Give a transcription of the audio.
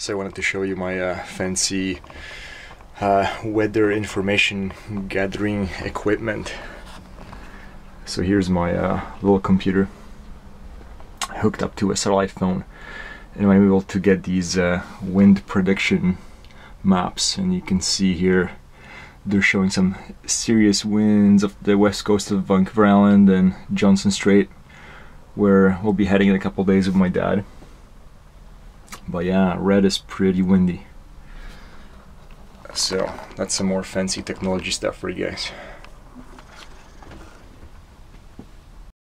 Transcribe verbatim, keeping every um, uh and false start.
So I wanted to show you my uh, fancy uh, weather information gathering equipment. So here's my uh, little computer hooked up to a satellite phone, and I'm able to get these uh, wind prediction maps, and you can see here they're showing some serious winds off the west coast of Vancouver Island and Johnson Strait, where we'll be heading in a couple days with my dad. But yeah, red is pretty windy. So that's some more fancy technology stuff for you guys.